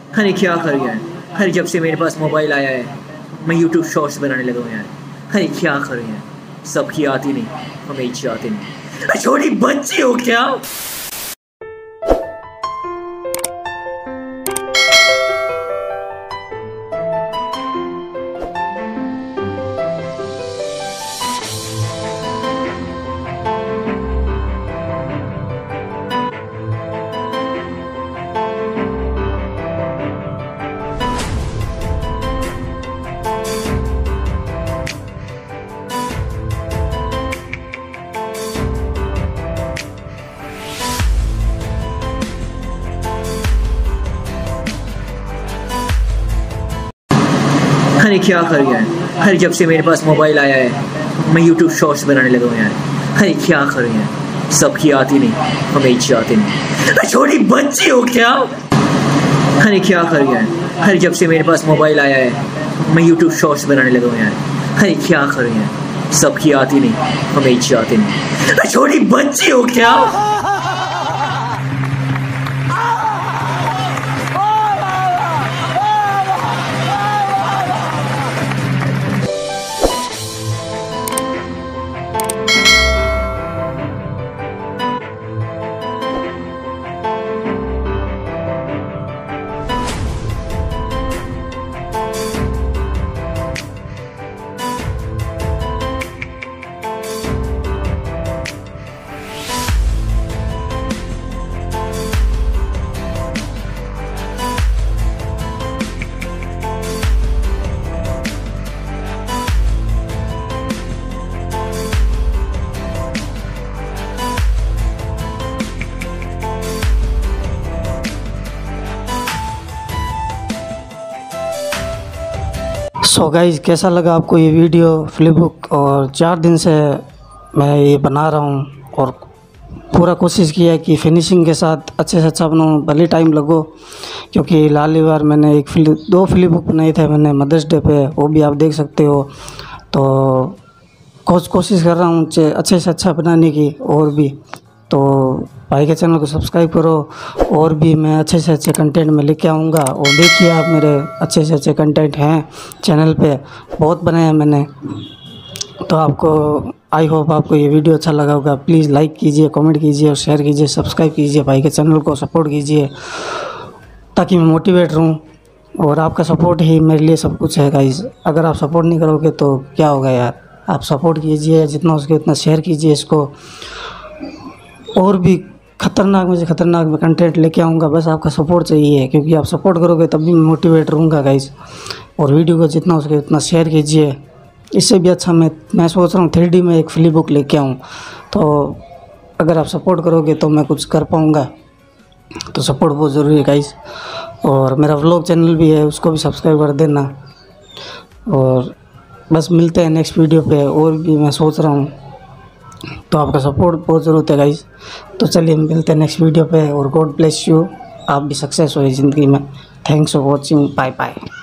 अरे क्या करूँ यार। अरे जब से मेरे पास मोबाइल आया है मैं यूट्यूब शॉर्ट्स बनाने लगा हूँ यार। अरे क्या करूँ यार, सबकी आती नहीं, हमें ही आती नहीं। अरे छोटी बच्ची हो क्या? अरे क्या करूँ यार। अरे जब से मेरे पास मोबाइल आया है मैं यूट्यूब शॉर्ट्स बनाने लगा हूँ यार। अरे क्या करूँ यार, सबकी आती नहीं, हमें ही आती नहीं। अरे छोटी बच्ची हो क्या? अरे क्या करूँ यार। अरे जब से मेरे पास मोबाइल आया है मैं यूट्यूब शॉर्ट्स बनाने लगा हूँ यार। अरे क्या करूँ यार, सबकी आती नहीं, हमें ही आती नहीं। अरे छोटी बच्ची हो क्या? सो गाइस, कैसा लगा आपको ये वीडियो फ्लिपबुक? और 4 दिन से मैं ये बना रहा हूँ और पूरा कोशिश किया है कि फिनिशिंग के साथ अच्छे से अच्छा बनाऊँ, भले टाइम लगो। क्योंकि लाली बार मैंने 2 फ्लिपबुक बनाए थे मैंने मदर्स डे पे, वो भी आप देख सकते हो। तो कोशिश कर रहा हूँ अच्छे से अच्छा बनाने की और भी। तो भाई के चैनल को सब्सक्राइब करो और भी मैं अच्छे से अच्छे कंटेंट में लेके आऊँगा। और देखिए आप, मेरे अच्छे से अच्छे कंटेंट हैं चैनल पे, बहुत बनाए हैं मैंने। तो आपको आई होप आपको ये वीडियो अच्छा लगा होगा। प्लीज़ लाइक कीजिए, कमेंट कीजिए और शेयर कीजिए, सब्सक्राइब कीजिए, भाई के चैनल को सपोर्ट कीजिए ताकि मैं मोटिवेट रहूँ। और आपका सपोर्ट ही मेरे लिए सब कुछ है गाइस। अगर आप सपोर्ट नहीं करोगे तो क्या होगा यार। आप सपोर्ट कीजिए, जितना हो सके उतना शेयर कीजिए इसको। और भी खतरनाक में से खतरनाक मैं कंटेंट लेके आऊँगा, बस आपका सपोर्ट चाहिए। क्योंकि आप सपोर्ट करोगे तभी मैं मोटिवेट रहूँगा गाइस। और वीडियो को जितना हो सके उतना शेयर कीजिए। इससे भी अच्छा मैं सोच रहा हूँ 3D में एक फ्लिपबुक लेके आऊँ। तो अगर आप सपोर्ट करोगे तो मैं कुछ कर पाऊँगा। तो सपोर्ट बहुत ज़रूरी है गाइस। और मेरा व्लॉग चैनल भी है, उसको भी सब्सक्राइब कर देना। और बस मिलते हैं नेक्स्ट वीडियो पे, और भी मैं सोच रहा हूँ। तो आपका सपोर्ट बहुत ज़रूरत है गाइस। तो चलिए मिलते हैं नेक्स्ट वीडियो पे, और गॉड ब्लेस यू। आप भी सक्सेस हो ज़िंदगी में। Thanks for watching, bye bye.